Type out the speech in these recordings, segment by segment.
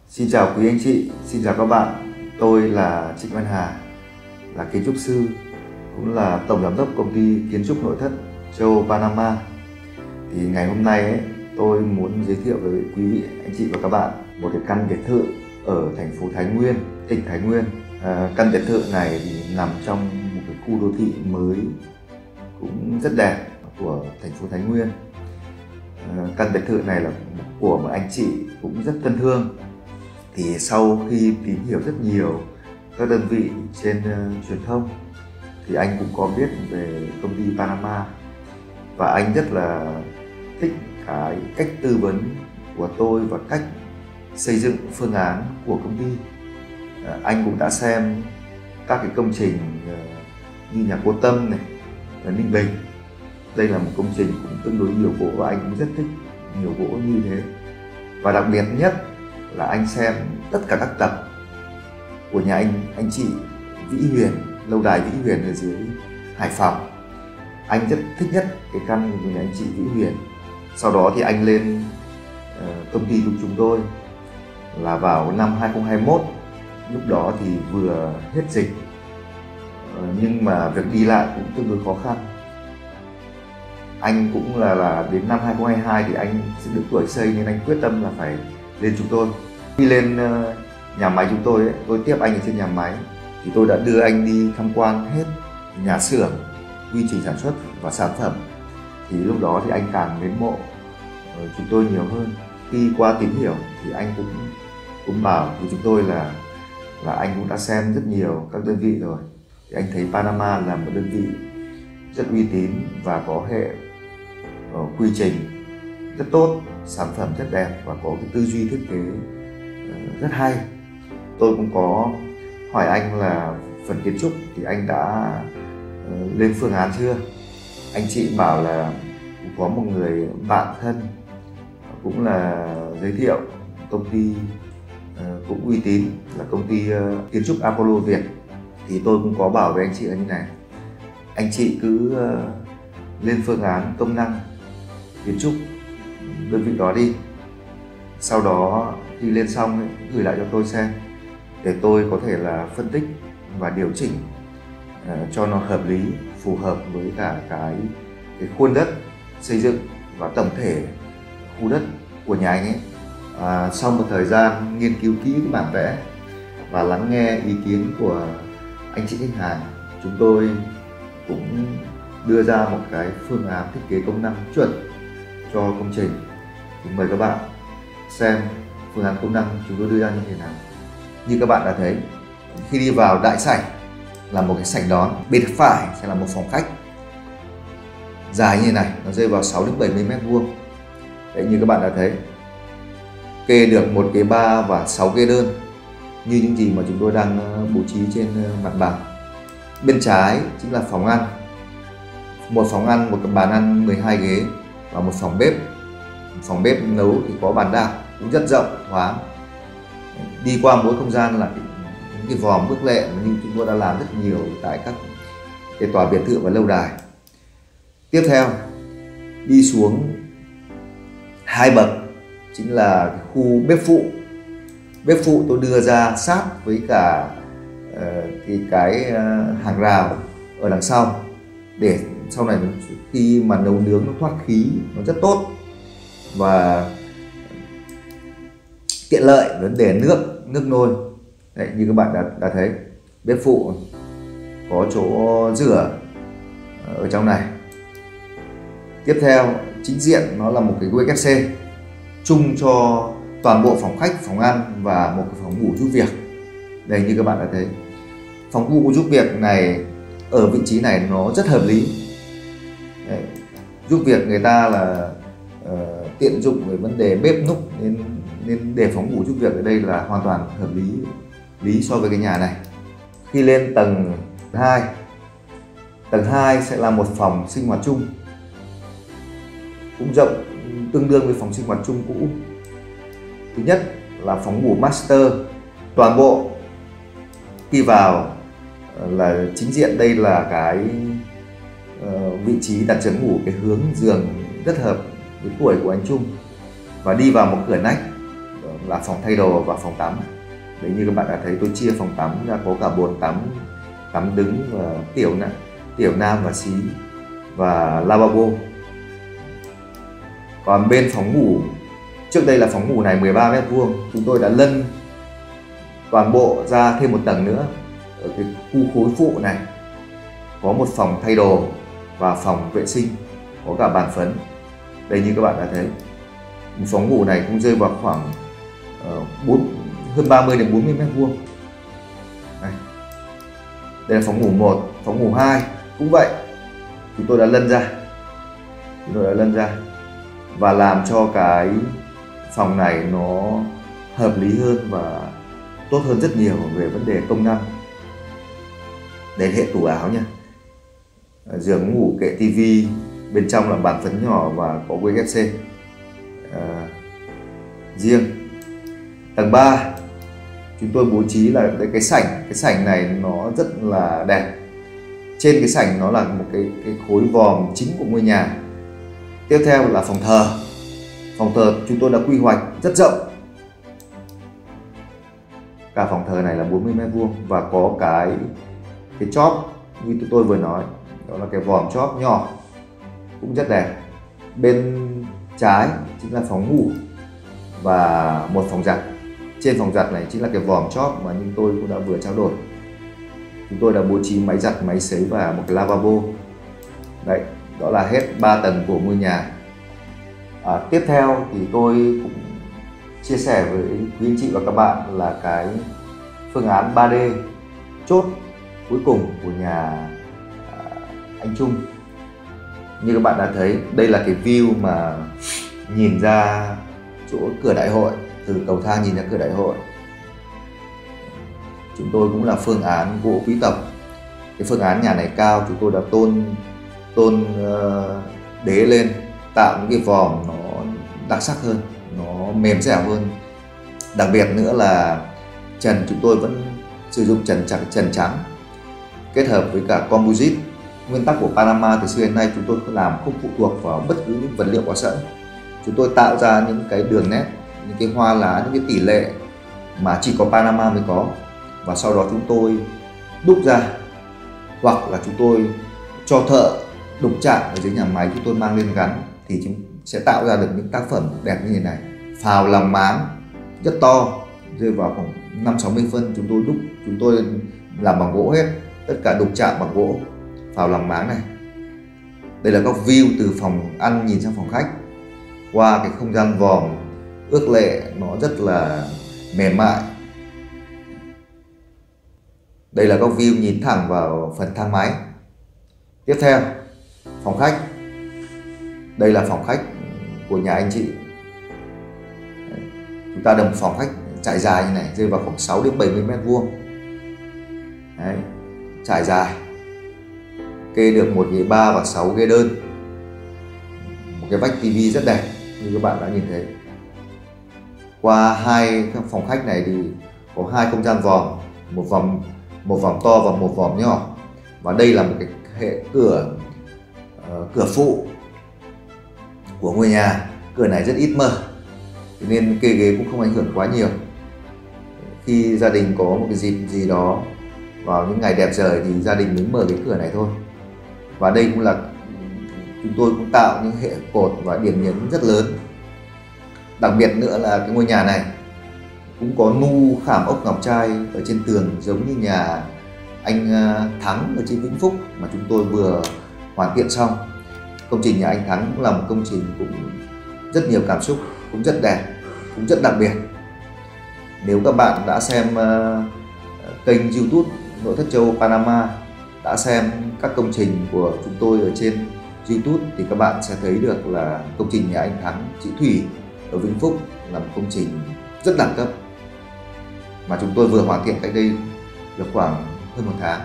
Xin chào quý anh chị, xin chào các bạn. Tôi là Trịnh Văn Hà, là kiến trúc sư, cũng là tổng giám đốc công ty kiến trúc nội thất châu Âu Panama. Thì ngày hôm nay tôi muốn giới thiệu với quý vị, anh chị và các bạn một cái căn biệt thự ở thành phố Thái Nguyên, tỉnh Thái Nguyên. Căn biệt thự này thì nằm trong một cái khu đô thị mới cũng rất đẹp của thành phố Thái Nguyên. Căn biệt thự này là của một anh chị cũng rất thân thương. Thì sau khi tìm hiểu rất nhiều các đơn vị trên truyền thông thì anh cũng có biết về công ty Panama, và anh rất là thích cái cách tư vấn của tôi và cách xây dựng phương án của công ty. Anh cũng đã xem các cái công trình như nhà Cô Tâm này ở Ninh Bình. Đây là một công trình cũng tương đối nhiều gỗ và anh cũng rất thích nhiều gỗ như thế. Và đặc biệt nhất là anh xem tất cả các tập của nhà anh chị Vĩ Huyền, lâu đài Vĩ Huyền ở dưới Hải Phòng. Anh rất thích nhất cái căn của nhà anh chị Vĩ Huyền. Sau đó thì anh lên công ty của chúng tôi là vào năm 2021. Lúc đó thì vừa hết dịch, nhưng mà việc đi lại cũng tương đối khó khăn. Anh cũng là đến năm 2022 thì anh sẽ được tuổi xây, nên anh quyết tâm là phải lên chúng tôi. Khi lên nhà máy chúng tôi tiếp anh ở trên nhà máy thì tôi đã đưa anh đi tham quan hết nhà xưởng, quy trình sản xuất và sản phẩm. Thì lúc đó thì anh càng mến mộ chúng tôi nhiều hơn. Khi qua tìm hiểu thì anh cũng bảo với chúng tôi là anh cũng đã xem rất nhiều các đơn vị rồi. Thì anh thấy Panama là một đơn vị rất uy tín và có hệ quy trình rất tốt, sản phẩm rất đẹp và có cái tư duy thiết kế rất hay. Tôi cũng có hỏi anh là phần kiến trúc thì anh đã lên phương án chưa. Anh chị bảo là cũng có một người bạn thân cũng là giới thiệu công ty cũng uy tín là công ty kiến trúc Apollo Việt. Thì tôi cũng có bảo với anh chị là như này: anh chị cứ lên phương án công năng kiến trúc đơn vị đó đi. Sau đó khi lên xong gửi lại cho tôi xem để tôi có thể là phân tích và điều chỉnh cho nó hợp lý, phù hợp với cả cái khuôn đất xây dựng và tổng thể khu đất của nhà anh ấy. Sau một thời gian nghiên cứu kỹ cái bản vẽ và lắng nghe ý kiến của anh chị khách hàng, chúng tôi cũng đưa ra một cái phương án thiết kế công năng chuẩn cho công trình. Thì mời các bạn xem phương án công năng chúng tôi đưa ra như thế nào. Như các bạn đã thấy, khi đi vào đại sảnh là một cái sảnh đón, bên phải sẽ là một phòng khách dài như thế này, nó rơi vào 6 đến 70 mét vuông. Đấy, như các bạn đã thấy, kê được một ghế bar và 6 ghế đơn như những gì mà chúng tôi đang bố trí trên mặt bằng. Bên trái chính là phòng ăn, một phòng ăn, một cái bàn ăn 12 ghế và một phòng bếp. Phòng bếp nấu thì có bàn đạp cũng rất rộng, thoáng. Đi qua mỗi không gian là những cái vòm bước lệ mà như chúng tôi đã làm rất nhiều tại các cái tòa biệt thự và lâu đài. Tiếp theo đi xuống 2 bậc chính là cái khu bếp phụ. Bếp phụ tôi đưa ra sát với cả cái hàng rào ở đằng sau, để sau này khi mà nấu nướng nó thoát khí nó rất tốt và tiện lợi vấn đề nước nôi. Đấy, như các bạn đã thấy, bếp phụ có chỗ rửa ở trong này. Tiếp theo chính diện nó là một cái WC chung cho toàn bộ phòng khách, phòng ăn và một cái phòng ngủ giúp việc. Đây, như các bạn đã thấy, phòng ngủ giúp việc này ở vị trí này nó rất hợp lý. Đấy, giúp việc người ta là tiện dụng về vấn đề bếp núc, nên để phòng ngủ giúp việc ở đây là hoàn toàn hợp lý so với cái nhà này. Khi lên tầng 2, tầng 2 sẽ là một phòng sinh hoạt chung cũng rộng, tương đương với phòng sinh hoạt chung cũ. Thứ nhất là phòng ngủ master, toàn bộ khi vào là chính diện đây là cái vị trí đặt chấn ngủ, cái hướng giường rất hợp với tuổi của anh Trung. Và đi vào một cửa nách là phòng thay đồ và phòng tắm. Đấy, như các bạn đã thấy tôi chia phòng tắm ra có cả bồn tắm đứng và tiểu nam và xí và lavabo. Còn bên phòng ngủ, trước đây là phòng ngủ này 13 m², chúng tôi đã lân toàn bộ ra thêm một tầng nữa. Ở cái khu khối phụ này có một phòng thay đồ và phòng vệ sinh, có cả bàn phấn. Đây, như các bạn đã thấy, một phòng ngủ này cũng rơi vào khoảng hơn 30 đến 40 m². Đây là phòng ngủ 1, phòng ngủ 2 cũng vậy. Chúng tôi đã lân ra và làm cho cái phòng này nó hợp lý hơn và tốt hơn rất nhiều về vấn đề công năng. Đây, hệ tủ áo nha, giường ngủ, kệ tivi, bên trong là bàn phấn nhỏ và có WC riêng. Tầng 3 chúng tôi bố trí là cái sảnh này nó rất là đẹp. Trên cái sảnh nó là một cái khối vòm chính của ngôi nhà. Tiếp theo là phòng thờ. Phòng thờ chúng tôi đã quy hoạch rất rộng. Cả phòng thờ này là 40 m² và có cái chóp như tôi vừa nói, đó là cái vòm chóp nhỏ cũng rất đẹp. Bên trái chính là phòng ngủ và một phòng giặt. Trên phòng giặt này chính là cái vòm chóp mà như tôi cũng đã vừa trao đổi. Chúng tôi đã bố trí máy giặt, máy sấy và một cái lavabo. Đấy, đó là hết 3 tầng của ngôi nhà. Tiếp theo thì tôi cũng chia sẻ với quý anh chị và các bạn là cái phương án 3D chốt cuối cùng của nhà anh Trung. Như các bạn đã thấy, đây là cái view mà nhìn ra chỗ cửa đại hội, từ cầu thang nhìn ra cửa đại hội. Chúng tôi cũng là phương án gỗ quý tộc. Cái phương án nhà này cao, chúng tôi đã tôn đế lên, tạo những cái vòm nó đặc sắc hơn, nó mềm dẻo hơn. Đặc biệt nữa là trần chúng tôi vẫn sử dụng trần trắng kết hợp với cả composite. Nguyên tắc của Panama từ xưa đến nay chúng tôi làm không phụ thuộc vào bất cứ những vật liệu có sẵn. Chúng tôi tạo ra những cái đường nét, những cái hoa lá, những cái tỷ lệ mà chỉ có Panama mới có, và sau đó chúng tôi đúc ra, hoặc là chúng tôi cho thợ đục chạm ở dưới nhà máy chúng tôi mang lên gắn, thì chúng sẽ tạo ra được những tác phẩm đẹp như thế này. Phào lòng máng rất to, rơi vào khoảng 50-60 phân, chúng tôi đúc, chúng tôi làm bằng gỗ hết, tất cả đục chạm bằng gỗ. Phào lòng máng này, đây là góc view từ phòng ăn nhìn sang phòng khách qua cái không gian vòm ước lệ, nó rất là mềm mại. Đây là góc view nhìn thẳng vào phần thang máy. Tiếp theo, phòng khách. Đây là phòng khách của nhà anh chị. Chúng ta đồng phòng khách trải dài như này, rơi vào khoảng 6 đến 70 m². Đấy, trải dài, kê được một ghế ba và 6 ghế đơn. Một cái vách tivi rất đẹp như các bạn đã nhìn thấy. Qua hai phòng khách này thì có hai không gian vòm, một vòm to và một vòm nhỏ. Và đây là một cái hệ cửa phụ của ngôi nhà. Cửa này rất ít mở, nên kê ghế cũng không ảnh hưởng quá nhiều. Khi gia đình có một cái dịp gì đó vào những ngày đẹp trời thì gia đình mới mở cái cửa này thôi. Và đây cũng là chúng tôi cũng tạo những hệ cột và điểm nhấn rất lớn. Đặc biệt nữa là cái ngôi nhà này cũng có nu khảm ốc ngọc trai ở trên tường, giống như nhà anh Thắng ở trên Vĩnh Phúc mà chúng tôi vừa hoàn thiện xong. Công trình nhà anh Thắng cũng là một công trình cũng rất nhiều cảm xúc, cũng rất đẹp, cũng rất đặc biệt. Nếu các bạn đã xem kênh YouTube Nội thất châu Âu Panama, đã xem các công trình của chúng tôi ở trên YouTube, thì các bạn sẽ thấy được là công trình nhà anh Thắng, chị Thủy ở Vĩnh Phúc là một công trình rất đẳng cấp mà chúng tôi vừa hoàn thiện cách đây được khoảng hơn 1 tháng.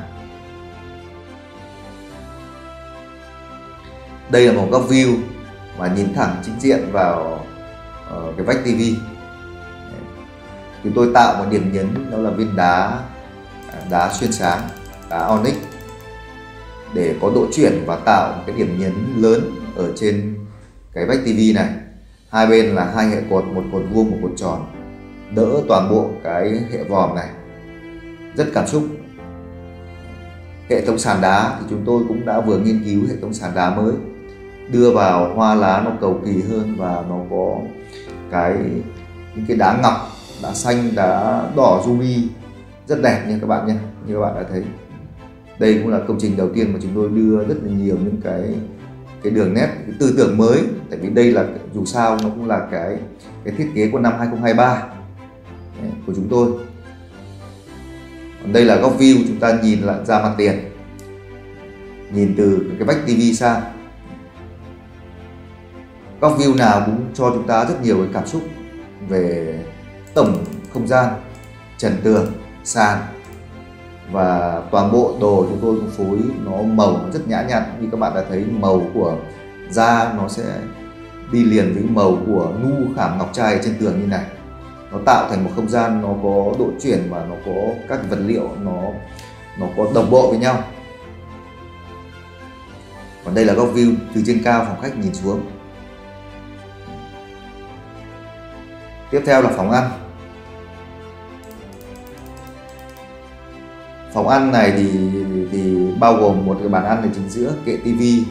Đây là một góc view mà nhìn thẳng chính diện vào cái vách tivi. Chúng tôi tạo một điểm nhấn, đó là viên đá xuyên sáng, đá onyx, để có độ chuyển và tạo một cái điểm nhấn lớn ở trên cái vách tivi này. Hai bên là hai hệ cột, một cột vuông, một cột tròn. đỡ toàn bộ cái hệ vòm này, rất cảm xúc. Hệ thống sàn đá thì chúng tôi cũng đã vừa nghiên cứu hệ thống sàn đá mới, đưa vào hoa lá nó cầu kỳ hơn và nó có những cái đá ngọc, đá xanh, đá đỏ ruby rất đẹp nha các bạn nhé. Như các bạn đã thấy, đây cũng là công trình đầu tiên mà chúng tôi đưa rất là nhiều những cái đường nét, cái tư tưởng mới. Tại vì đây là dù sao nó cũng là cái thiết kế của năm 2023 của chúng tôi. Còn đây là góc view, chúng ta nhìn lại ra mặt tiền, nhìn từ cái vách tivi sang. Góc view nào cũng cho chúng ta rất nhiều cái cảm xúc về tổng không gian, trần tường, sàn, và toàn bộ đồ chúng tôi cũng phối nó màu nó rất nhã nhặn. Như các bạn đã thấy, màu của da nó sẽ đi liền với màu của nu khảm ngọc trai trên tường như này. Nó tạo thành một không gian nó có độ chuyển và nó có các vật liệu nó có đồng bộ với nhau. Còn đây là góc view từ trên cao phòng khách nhìn xuống. Tiếp theo là phòng ăn. Phòng ăn này thì bao gồm một cái bàn ăn ở chính giữa, kệ tivi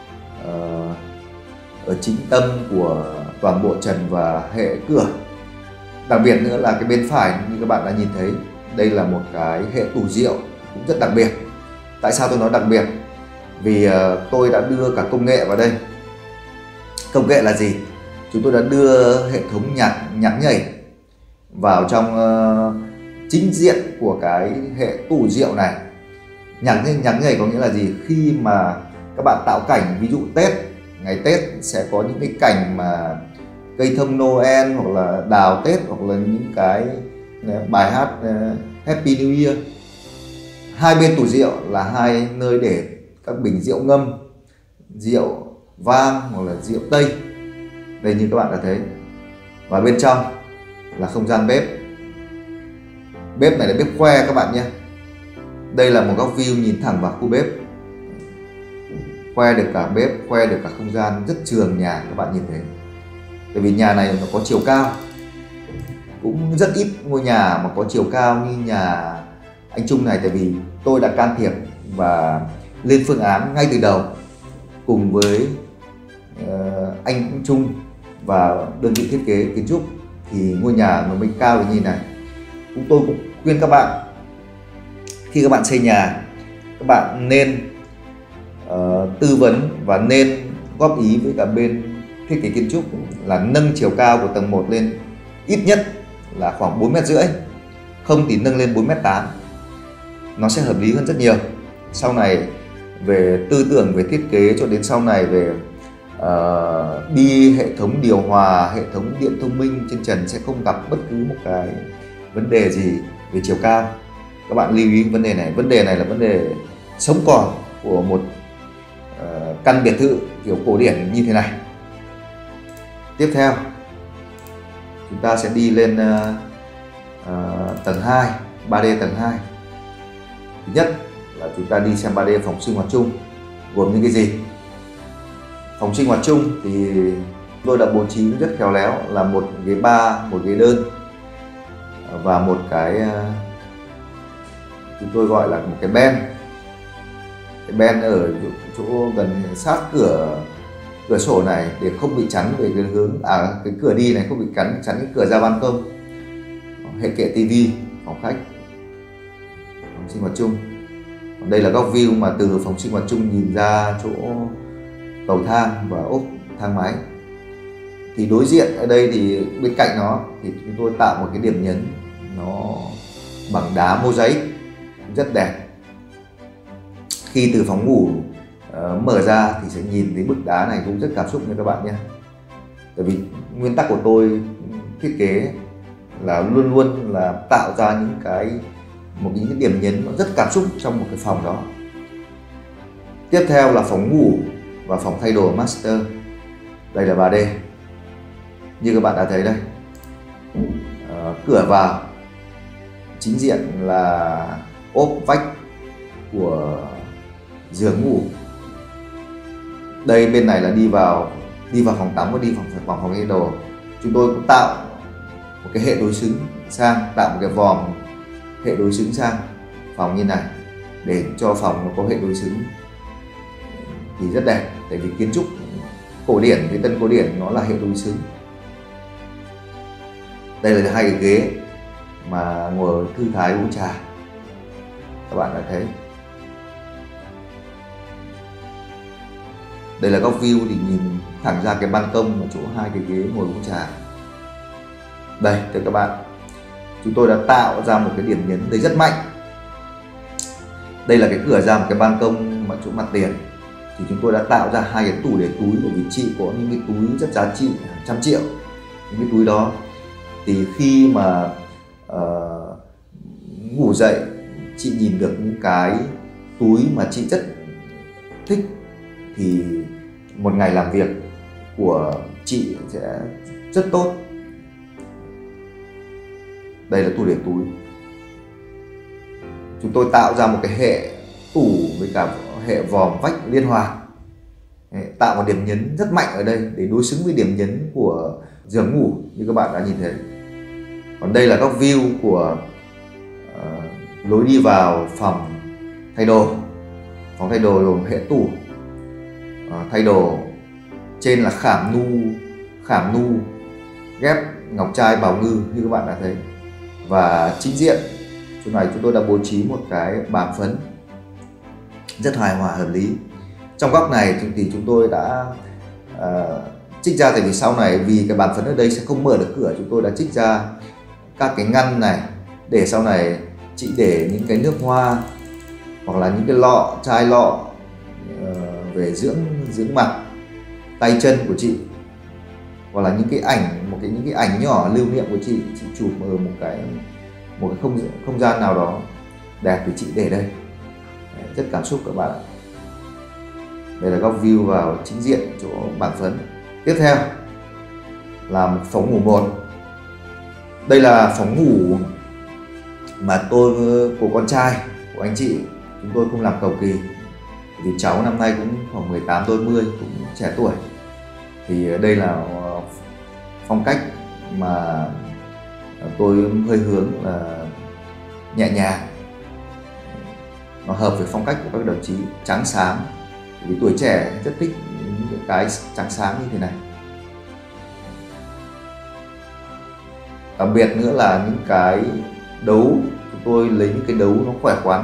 ở chính tâm của toàn bộ trần và hệ cửa. Đặc biệt nữa là cái bên phải, như các bạn đã nhìn thấy, đây là một cái hệ tủ rượu cũng rất đặc biệt. Tại sao tôi nói đặc biệt? Vì tôi đã đưa cả công nghệ vào đây. Công nghệ là gì? Chúng tôi đã đưa hệ thống nhạc nhảy vào trong chính diện của cái hệ tủ rượu này. Nhạc nhảy có nghĩa là gì? Khi mà các bạn tạo cảnh, ví dụ Tết, ngày Tết sẽ có những cái cảnh mà cây thông Noel hoặc là đào Tết, hoặc là những cái bài hát Happy New Year. Hai bên tủ rượu là hai nơi để các bình rượu ngâm, rượu vang hoặc là rượu tây. Đây như các bạn đã thấy. Và bên trong là không gian bếp. Bếp này là bếp khoe các bạn nhé. Đây là một góc view nhìn thẳng vào khu bếp, khoe được cả bếp, khoe được cả không gian rất trường nhà các bạn nhìn thấy. Bởi vì nhà này nó có chiều cao, cũng rất ít ngôi nhà mà có chiều cao như nhà anh Trung này. Tại vì tôi đã can thiệp và lên phương án ngay từ đầu cùng với anh Trung và đơn vị thiết kế kiến trúc, thì ngôi nhà nó mới cao được như này. Tôi cũng khuyên các bạn, khi các bạn xây nhà, các bạn nên tư vấn và nên góp ý với cả bên thiết kế kiến trúc là nâng chiều cao của tầng 1 lên ít nhất là khoảng 4,5 m, không thì nâng lên 4,8 m. Nó sẽ hợp lý hơn rất nhiều. Sau này về tư tưởng, về thiết kế, cho đến sau này về đi hệ thống điều hòa, hệ thống điện thông minh trên trần sẽ không gặp bất cứ một cái vấn đề gì về chiều cao. Các bạn lưu ý vấn đề này. Vấn đề này là vấn đề sống còn của một căn biệt thự kiểu cổ điển như thế này. Tiếp theo chúng ta sẽ đi lên tầng 2, 3D tầng 2. Thứ nhất là chúng ta đi xem 3D phòng sinh hoạt chung gồm những cái gì. Phòng sinh hoạt chung thì tôi đã bố trí rất khéo léo là một ghế ba, một ghế đơn và một cái chúng tôi gọi là một cái ben. Cái ben ở chỗ gần sát cửa sổ này để không bị chắn về cái hướng cái cửa đi này, không bị chắn cái cửa ra ban công. Hệ kệ tivi, phòng khách, phòng sinh hoạt chung. Còn đây là góc view mà từ phòng sinh hoạt chung nhìn ra chỗ cầu thang và ốp thang máy. Thì đối diện ở đây thì bên cạnh nó thì chúng tôi tạo một cái điểm nhấn nó bằng đá mosaic rất đẹp. Khi từ phòng ngủ mở ra thì sẽ nhìn thấy bức đá này cũng rất cảm xúc nha các bạn nhé. Tại vì nguyên tắc của tôi thiết kế là luôn luôn là tạo ra những cái điểm nhấn nó rất cảm xúc trong một cái phòng đó. Tiếp theo là phòng ngủ và phòng thay đồ master. Đây là 3D như các bạn đã thấy đây. Cửa vào chính diện là ốp vách của giường ngủ. Đây bên này là đi vào phòng tắm và đi phòng thay đồ. Chúng tôi cũng tạo một một cái hệ đối xứng sang, tạo một cái vòm hệ đối xứng sang phòng như này để cho phòng nó có hệ đối xứng thì rất đẹp. Tại vì kiến trúc cổ điển với tân cổ điển nó là hệ đối xứng. Đây là hai cái ghế mà ngồi thư thái uống trà, các bạn đã thấy. Đây là góc view thì nhìn thẳng ra cái ban công ở chỗ hai cái ghế ngồi uống trà. Đây thưa các bạn, chúng tôi đã tạo ra một cái điểm nhấn đây rất mạnh. Đây là cái cửa ra một cái ban công mà chỗ mặt tiền, thì chúng tôi đã tạo ra hai cái tủ để túi, bởi vì chị có những cái túi rất giá trị hàng trăm triệu. Những cái túi đó thì khi mà ngủ dậy chị nhìn được những cái túi mà chị rất thích thì một ngày làm việc của chị sẽ rất tốt. Đây là tủ để túi. Chúng tôi tạo ra một cái hệ tủ với cả hệ vòm vách liên hoàn, tạo một điểm nhấn rất mạnh ở đây để đối xứng với điểm nhấn của giường ngủ như các bạn đã nhìn thấy. Còn đây là góc view của lối đi vào phòng thay đồ. Phòng thay đồ gồm hệ tủ thay đồ, trên là khảm nu ghép ngọc trai bào ngư như các bạn đã thấy. Và chính diện chỗ này chúng tôi đã bố trí một cái bàn phấn rất hài hòa hợp lý. Trong góc này thì chúng tôi đã trích ra, tại vì sau này vì cái bàn phấn ở đây sẽ không mở được cửa, chúng tôi đã trích ra các cái ngăn này để sau này chị để những cái nước hoa hoặc là những cái chai lọ về dưỡng mặt, tay chân của chị, hoặc là những cái ảnh nhỏ lưu niệm của chị chụp ở một cái không gian nào đó đẹp thì chị để đây. Rất cảm xúc các bạn ạ. Đây là góc view vào chính diện chỗ bàn phấn. Tiếp theo là một phòng ngủ 1. Đây là phòng ngủ mà tôi của con trai của anh chị, chúng tôi không làm cầu kỳ vì cháu năm nay cũng khoảng 18 đôi 10, cũng trẻ tuổi. Thì đây là phong cách mà tôi hơi hướng là nhẹ nhàng, nó hợp với phong cách của các đồng chí trắng xám, vì tuổi trẻ rất thích những cái trắng sáng như thế này. Đặc biệt nữa là những cái đấu, chúng tôi lấy những cái đấu nó khỏe khoắn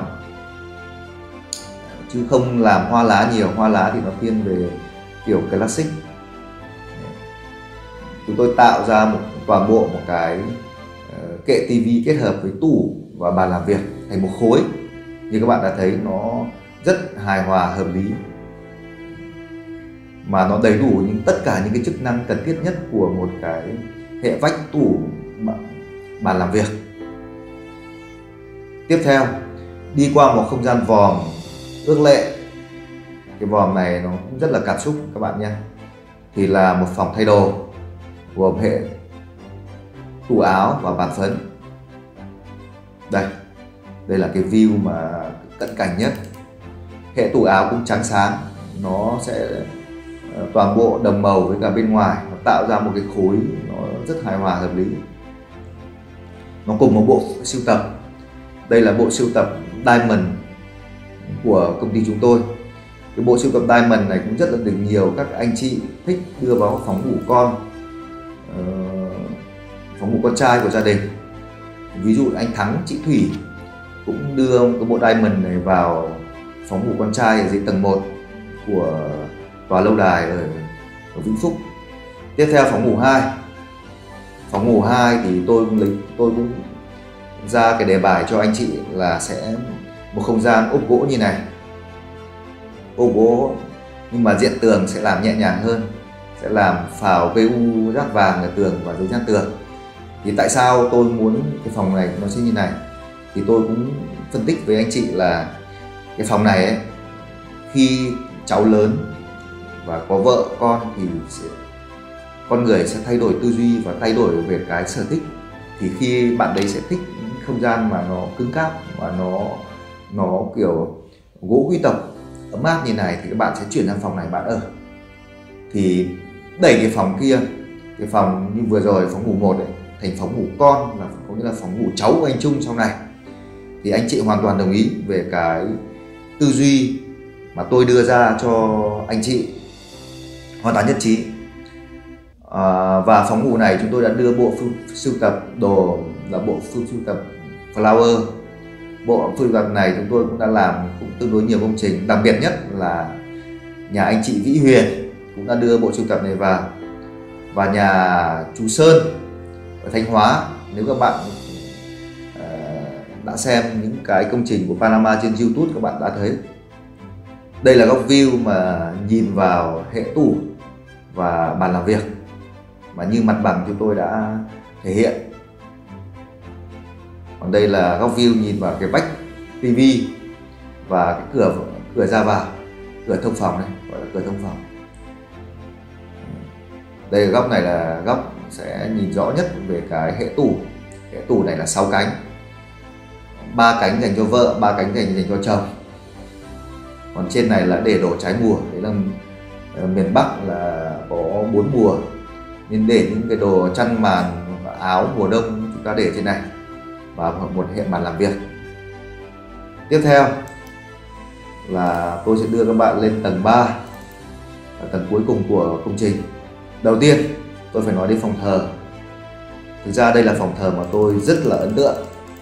chứ không làm hoa lá nhiều. Hoa lá thì nó thiên về kiểu classic. Chúng tôi tạo ra toàn bộ một cái kệ tivi kết hợp với tủ và bàn làm việc thành một khối. Như các bạn đã thấy, nó rất hài hòa hợp lý, mà nó đầy đủ tất cả những cái chức năng cần thiết nhất của một cái hệ vách tủ bàn làm việc. Tiếp theo đi qua một không gian vòm ước lệ. Cái vòm này nó cũng rất là cảm xúc các bạn nhé. Thì là một phòng thay đồ gồm hệ tủ áo và bàn phấn. Đây là cái view mà cận cảnh nhất. Hệ tủ áo cũng trắng sáng, nó sẽ toàn bộ đồng màu với cả bên ngoài, nó tạo ra một cái khối nó rất hài hòa hợp lý. Nó cùng một bộ sưu tập. Đây là bộ sưu tập Diamond của công ty chúng tôi. Cái bộ sưu tập Diamond này cũng rất là được nhiều các anh chị thích đưa vào phòng ngủ phòng ngủ con trai của gia đình. Ví dụ anh Thắng, chị Thủy cũng đưa cái bộ Diamond này vào phòng ngủ con trai ở dưới tầng 1 của tòa lâu đài ở Vĩnh Phúc. Tiếp theo phòng ngủ 2. Phòng ngủ 2 thì tôi cũng ra cái đề bài cho anh chị là sẽ một không gian ốp gỗ như này. Ốp gỗ nhưng mà diện tường sẽ làm nhẹ nhàng hơn, sẽ làm phào PU rát vàng ở tường và dưới dán tường. Thì tại sao tôi muốn cái phòng này nó sẽ như này, thì tôi cũng phân tích với anh chị là cái phòng này ấy, khi cháu lớn và có vợ con thì con người sẽ thay đổi tư duy và thay đổi về cái sở thích. Thì khi bạn đấy sẽ thích không gian mà nó cứng cáp và nó kiểu gỗ quý tộc ấm áp như này, thì các bạn sẽ chuyển sang phòng này bạn ở. Thì đẩy cái phòng kia, cái phòng như vừa rồi phòng ngủ 1 ấy, thành phòng ngủ con, là có nghĩa là phòng ngủ cháu của anh Trung sau này. Thì anh chị hoàn toàn đồng ý về cái tư duy mà tôi đưa ra cho anh chị, hoàn toàn nhất trí. Và phòng ngủ này chúng tôi đã đưa bộ sưu tập đồ là bộ sưu tập flower. Bộ sưu tập này chúng tôi cũng đã làm cũng tương đối nhiều công trình, đặc biệt nhất là nhà anh chị Vĩ Huyền cũng đã đưa bộ sưu tập này vào, và nhà chú Sơn ở Thanh Hóa. Nếu các bạn đã xem những cái công trình của Panama trên YouTube, các bạn đã thấy đây là góc view mà nhìn vào hệ tủ và bàn làm việc mà như mặt bằng chúng tôi đã thể hiện. Còn đây là góc view nhìn vào cái vách TV và cái cửa ra vào, cửa thông phòng này, gọi là cửa thông phòng. Đây góc này là góc sẽ nhìn rõ nhất về cái hệ tủ. Hệ tủ này là 6 cánh, 3 cánh dành cho vợ, 3 cánh dành cho chồng. Còn trên này là để đồ trái mùa. Đấy là miền Bắc là có 4 mùa, nên để những cái đồ chăn màn và áo mùa đông chúng ta để trên này, và một hệ bàn làm việc. Tiếp theo là tôi sẽ đưa các bạn lên tầng 3, là tầng cuối cùng của công trình. Đầu tiên tôi phải nói đến phòng thờ. Thực ra đây là phòng thờ mà tôi rất là ấn tượng.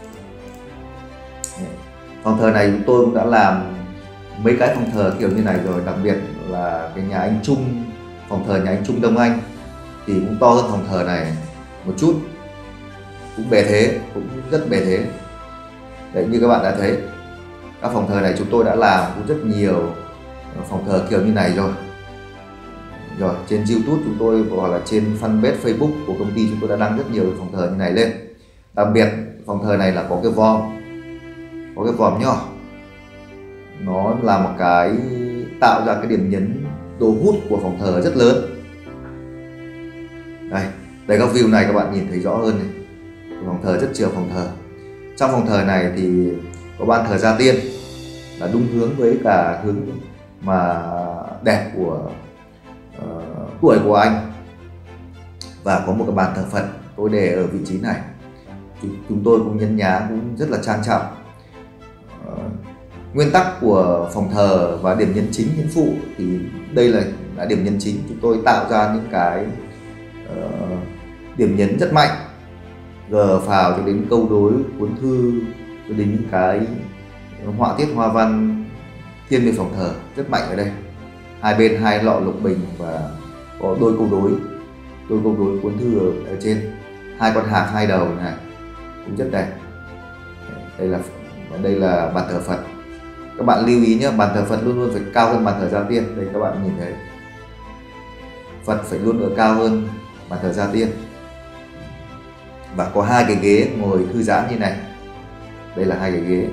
Phòng thờ này chúng tôi cũng đã làm mấy cái phòng thờ kiểu như này rồi, đặc biệt là cái nhà anh Trung, phòng thờ nhà anh Trung Đông Anh thì cũng to hơn phòng thờ này một chút, cũng bề thế, cũng rất bề thế. Đấy, như các bạn đã thấy, các phòng thờ này chúng tôi đã làm cũng rất nhiều phòng thờ kiểu như này rồi. Trên YouTube chúng tôi hoặc là trên fanpage Facebook của công ty chúng tôi đã đăng rất nhiều phòng thờ như này lên. Đặc biệt phòng thờ này là có cái vòm nhỏ, nó là một cái tạo ra cái điểm nhấn đồ hút của phòng thờ rất lớn. Đây góc view này các bạn nhìn thấy rõ hơn này. Phòng thờ rất nhiều phòng thờ. Trong phòng thờ này thì có ban thờ gia tiên, là đúng hướng với cả hướng mà đẹp của tuổi của anh, và có một cái bàn thờ Phật tôi để ở vị trí này. Chúng tôi cũng nhấn nhá, cũng rất là trang trọng. Nguyên tắc của phòng thờ và điểm nhấn chính, nhấn phụ thì đây là điểm nhấn chính. Chúng tôi tạo ra những cái điểm nhấn rất mạnh, gờ phào cho đến câu đối, cuốn thư, cho đến những cái họa tiết hoa văn thiên về phòng thờ rất mạnh ở đây. Hai bên 2 lọ lục bình và có đôi câu đối cuốn thư ở trên, 2 con hạc 2 đầu này cũng rất đẹp. Đây là bàn thờ Phật. Các bạn lưu ý nhé, bàn thờ Phật luôn luôn phải cao hơn bàn thờ gia tiên. Đây các bạn nhìn thấy, Phật phải luôn ở cao hơn bàn thờ gia tiên. Và có 2 cái ghế ngồi thư giãn như này. Đây là 2 cái ghế.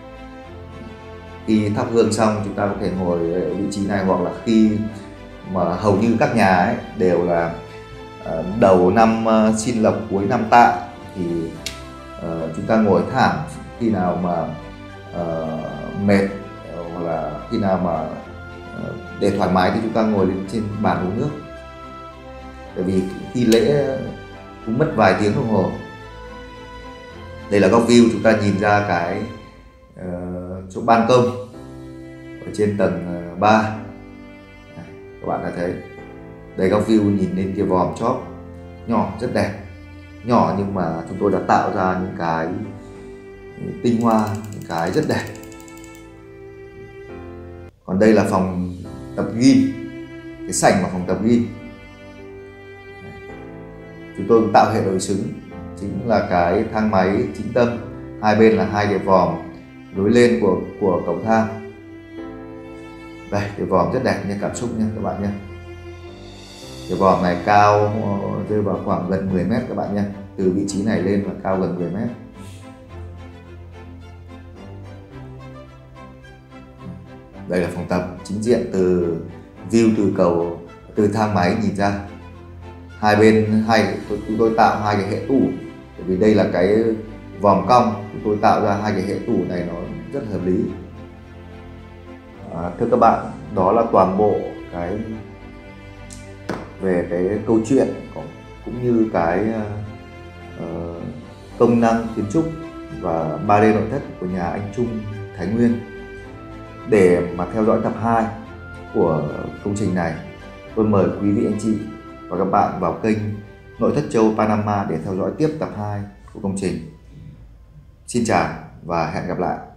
Khi thắp hương xong chúng ta có thể ngồi ở vị trí này, hoặc là khi mà hầu như các nhà ấy đều là đầu năm Xin Lộc cuối năm Tạ thì chúng ta ngồi thảm. Khi nào mà mệt hoặc là khi nào mà để thoải mái thì chúng ta ngồi lên trên bàn uống nước, bởi vì khi lễ cũng mất vài tiếng đồng hồ. Đây là góc view chúng ta nhìn ra cái chỗ ban công ở trên tầng 3. Các bạn đã thấy đây góc view nhìn lên kia vòm chóp nhỏ rất đẹp, nhỏ nhưng mà chúng tôi đã tạo ra những cái tinh hoa, những cái rất đẹp. Còn đây là phòng tập gym, cái sảnh của phòng tập gym. Chúng tôi cũng tạo hệ đối xứng, chính là cái thang máy chính tâm, hai bên là 2 cái vòm nối lên của cầu thang. Đây, cái vòm rất đẹp nha, cảm xúc nha các bạn nhé. Cái vòm này cao rơi vào khoảng gần 10 mét các bạn nhé, từ vị trí này lên là cao gần 10 mét. Đây là phòng tập chính diện, từ view từ thang máy nhìn ra. Hai bên chúng tôi tạo 2 cái hệ tủ, bởi vì đây là cái vòm cong, chúng tôi tạo ra 2 cái hệ tủ này nó rất hợp lý. Thưa các bạn, đó là toàn bộ về cái câu chuyện cũng như cái công năng kiến trúc và 3D nội thất của nhà anh Trung Thái Nguyên. Để mà theo dõi tập 2 của công trình này, tôi mời quý vị anh chị và các bạn vào kênh Nội thất châu Panama để theo dõi tiếp tập 2 của công trình. Xin chào và hẹn gặp lại.